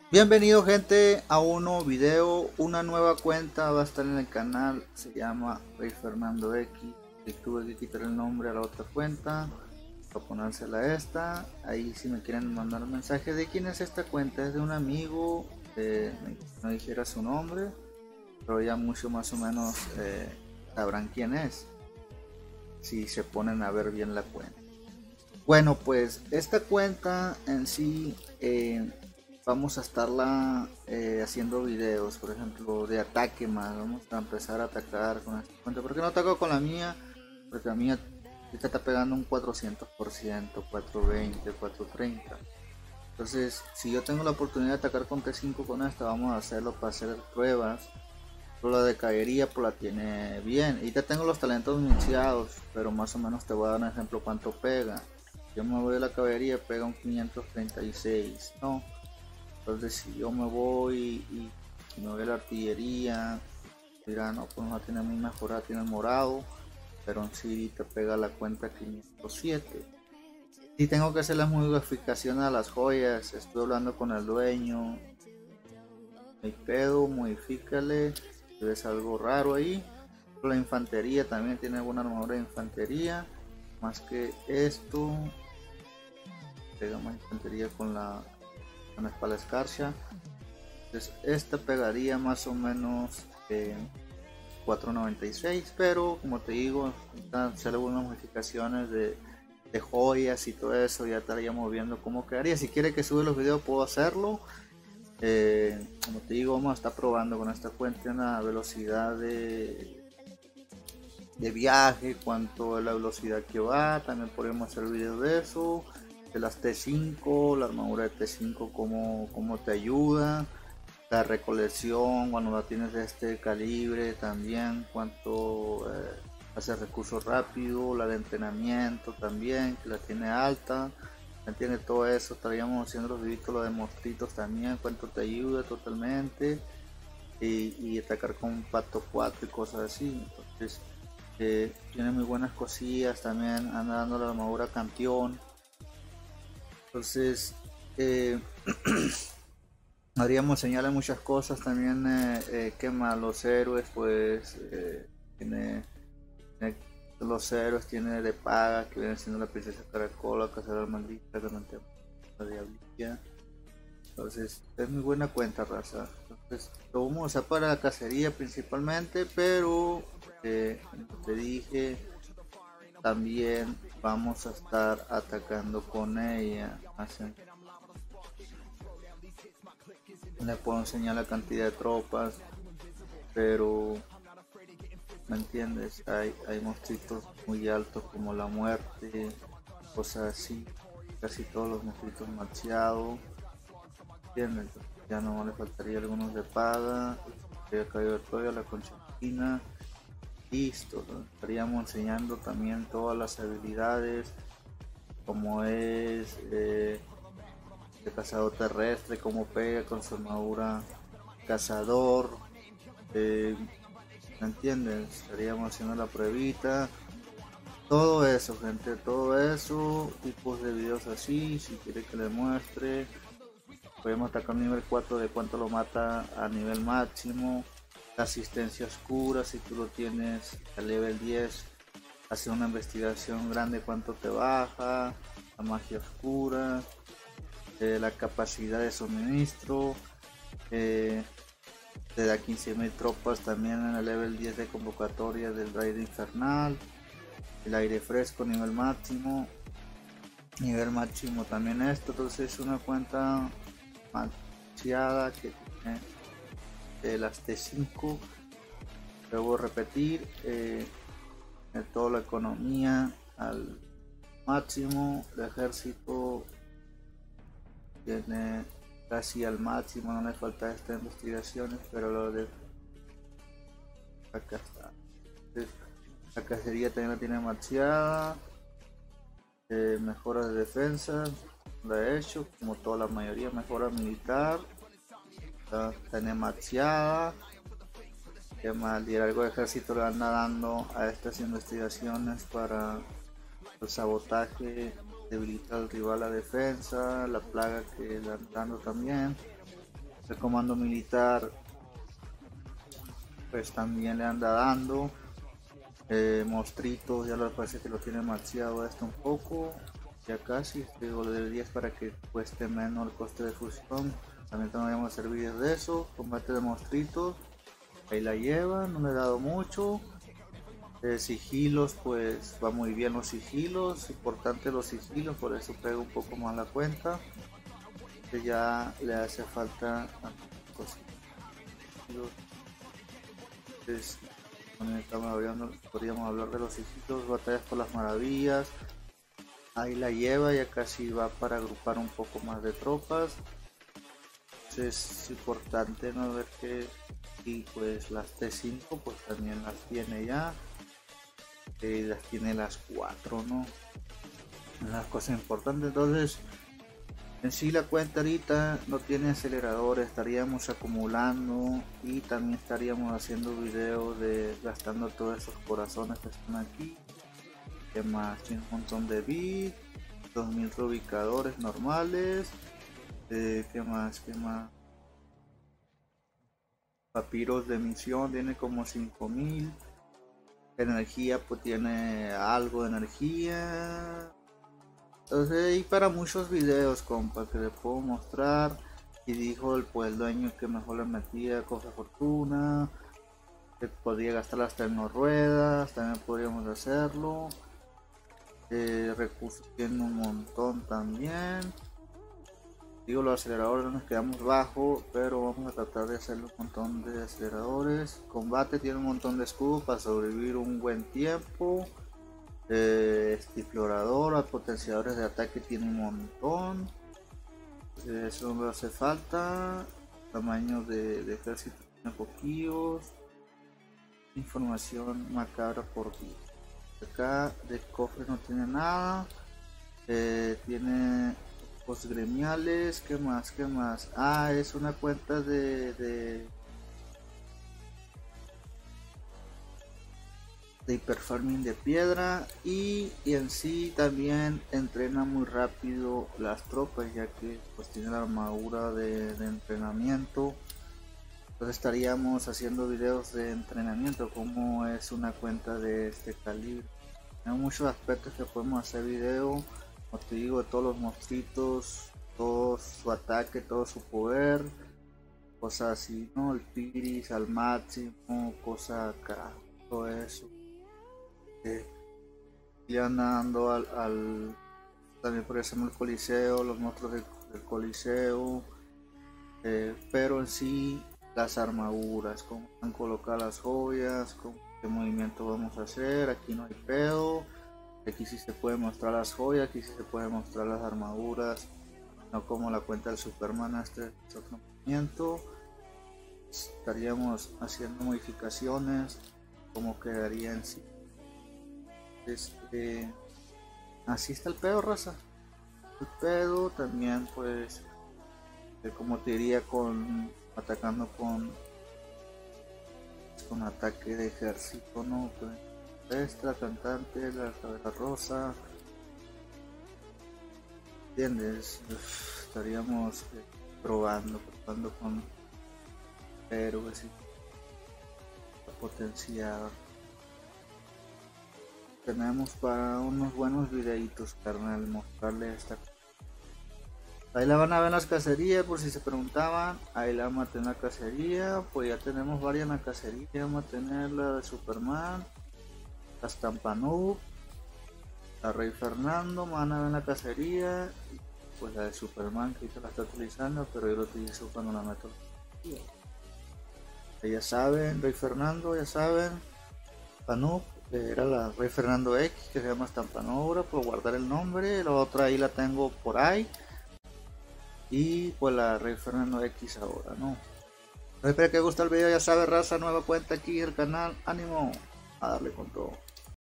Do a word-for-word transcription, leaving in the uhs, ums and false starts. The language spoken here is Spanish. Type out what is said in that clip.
Bienvenido gente a un nuevo video, una nueva cuenta va a estar en el canal, se llama Rey Fernando X. Y tuve que quitar el nombre a la otra cuenta para ponérsela a esta. Ahí si me quieren mandar un mensaje de quién es esta cuenta, es de un amigo, eh, no dijera su nombre, pero ya mucho más o menos eh, sabrán quién es si se ponen a ver bien la cuenta. Bueno, pues esta cuenta en sí eh, vamos a estarla eh, haciendo videos, por ejemplo, de ataque más. Vamos a empezar a atacar con esta cuenta. ¿Por qué no ataco con la mía? Porque la mía ahorita está pegando un cuatrocientos por ciento, cuatrocientos veinte, cuatrocientos treinta. Entonces, si yo tengo la oportunidad de atacar con T cinco con esta, vamos a hacerlo para hacer pruebas. Pero la de caballería pues la tiene bien. Y ya tengo los talentos iniciados, pero más o menos te voy a dar un ejemplo cuánto pega. Yo me voy de la caballería, pega un quinientos treinta y seis, ¿no? Entonces si yo me voy y, y me voy a la artillería, dirá, no, pues no tiene muy mejorada, tiene el morado, pero en sí te pega la cuenta quinientos siete. Y tengo que hacer las modificaciones a las joyas, estoy hablando con el dueño, me pedo, modifícale, si ves algo raro ahí. La infantería también tiene buena armadura de infantería, más que esto, pegamos infantería con la con la espalda escarcha. Entonces esta pegaría más o menos eh, cuatrocientos noventa y seis, pero como te digo, hacer algunas modificaciones de, de joyas y todo eso, ya estaríamos viendo cómo quedaría. Si quiere que sube los videos puedo hacerlo. Eh, como te digo, vamos a estar probando con esta cuenta una velocidad de, de viaje, cuánto es la velocidad que va. También podemos hacer videos de eso, de las T cinco, la armadura de T cinco, cómo, cómo te ayuda, la recolección cuando la tienes de este calibre, también cuánto eh, hace recursos rápido, la de entrenamiento también, que la tiene alta, tiene todo eso. Estaríamos haciendo los videos, lo de monstruitos también, cuánto te ayuda totalmente, y, y atacar con pato cuatro y cosas así. Entonces eh, tiene muy buenas cosillas, también anda dando la armadura campeón. Entonces eh, haríamos señalar muchas cosas también. Eh, eh, quema los héroes, pues eh, tiene, tiene los héroes, tiene de paga que viene siendo la princesa Caracola, cazadora maldita, la diablilla. Entonces es muy buena cuenta, raza. Entonces lo vamos a usar para la cacería principalmente, pero eh, como te dije, también vamos a estar atacando con ella. Así le puedo enseñar la cantidad de tropas, pero me entiendes, hay, hay monstruitos muy altos como la muerte, cosas así, casi todos los monstruitos macheados, ¿entiendes? Ya no le faltaría algunos de paga, el caballo de Troya, la conchina, listo. ¿No? Estaríamos enseñando también todas las habilidades, como es eh, el cazador terrestre, como pega con su armadura cazador, eh, ¿me entiendes? Estaríamos haciendo la pruebita, todo eso, gente, todo eso, tipos de videos así. Si quiere que le muestre, podemos atacar nivel cuatro de cuánto lo mata a nivel máximo, la asistencia oscura, si tú lo tienes a level diez, hace una investigación grande cuánto te baja, la magia oscura, eh, la capacidad de suministro, eh, te da quince mil tropas también en el level diez de convocatoria del raid infernal, el aire fresco nivel máximo, nivel máximo también esto. Entonces es una cuenta macheada que tiene de las T cinco. Debo repetir, eh, de toda la economía al máximo, el ejército tiene casi al máximo, no le falta estas investigaciones, pero lo de acá está. Entonces, la cacería también la tiene macheada, eh, mejoras de defensa, la he hecho, como toda la mayoría, mejora militar, la tiene macheada. Que más, liderazgo de ejército le anda dando a estas investigaciones para el sabotaje, debilitar al rival a defensa, la plaga que le anda dando también. El comando militar pues también le anda dando. Eh, Mostritos ya lo parece que lo tiene maxeado esto un poco, ya casi, este de diez para que cueste menos el coste de fusión. También vamos a hacer vídeos de eso. Combate de Mostritos, ahí la lleva, no le he dado mucho. Eh, sigilos, pues va muy bien los sigilos, importante los sigilos, por eso pega un poco más la cuenta, que ya le hace falta cositas. Entonces, estamos hablando, podríamos hablar de los sigilos. Batallas por las maravillas, ahí la lleva, ya casi va para agrupar un poco más de tropas. Entonces es importante no ver que, y pues las T cinco pues también las tiene ya, eh, las tiene las cuatro, ¿no? Las cosas importantes. Entonces en sí la cuenta ahorita no tiene acelerador, estaríamos acumulando y también estaríamos haciendo videos de gastando todos esos corazones que están aquí. Que más, tiene un montón de bits, dos mil reubicadores normales. Eh, ¿Qué más? ¿Qué más? Papiros de misión tiene como cinco mil. Energía pues tiene algo de energía. Entonces hay para muchos videos, compa, que les puedo mostrar. Y dijo el, pues, el dueño que mejor le metía cosa fortuna, que podía gastar hasta en no ruedas, también podríamos hacerlo. Eh, recursos tiene un montón también. Digo, los aceleradores nos quedamos bajo, pero vamos a tratar de hacerle un montón de aceleradores. Combate tiene un montón de escudos para sobrevivir un buen tiempo. Eh, explorador, potenciadores de ataque tiene un montón. Eh, eso no hace falta. Tamaño de, de ejército tiene poquillos. Información macabra por día. Acá de cofre no tiene nada. Eh, tiene postgremiales. ¿Qué más? ¿Qué más? Ah, es una cuenta de, de de hiperfarming de piedra, y, y en sí también entrena muy rápido las tropas, ya que pues tiene la armadura de, de entrenamiento. Entonces estaríamos haciendo videos de entrenamiento, como es una cuenta de este calibre. Hay muchos aspectos que podemos hacer video, como te digo, de todos los monstruitos, todo su ataque, todo su poder, cosas así, ¿no? El piris al máximo, cosas acá, todo eso. Y andando al, al también por ejemplo el coliseo, los monstruos del, del coliseo, eh, pero en sí las armaduras, cómo van colocar las joyas, con qué movimiento vamos a hacer. Aquí no hay pedo, aquí sí se puede mostrar las joyas, aquí sí se puede mostrar las armaduras, no como la cuenta del Superman. Este es otro movimiento. Estaríamos haciendo modificaciones, cómo quedaría en sí. Este, así está el pedo, raza. El pedo también, pues, eh, como te diría, con atacando con con ataque de ejército, no, pues, esta cantante, la cabeza rosa, ¿entiendes? Uf, estaríamos eh, probando, probando con héroes y potenciar. Tenemos para unos buenos videitos, carnal, mostrarle esta. Ahí la van a ver en las cacerías, por si se preguntaban. Ahí la vamos a tener la cacería. Pues ya tenemos varias en la cacería. Vamos a tener la de Superman, la Stampanub, la Rey Fernando, van a ver en la cacería. Y pues la de Superman, que ahorita la está utilizando, pero yo lo utilizo cuando la meto. Ya saben, Rey Fernando, ya saben. Panub. Era la Rey Fernando X, que se llama Stampanobra, por guardar el nombre. La otra ahí la tengo por ahí. Y pues la Rey Fernando X ahora, ¿no? Espero que os guste el video, ya sabes, raza, nueva cuenta aquí en el canal. Ánimo a darle con todo.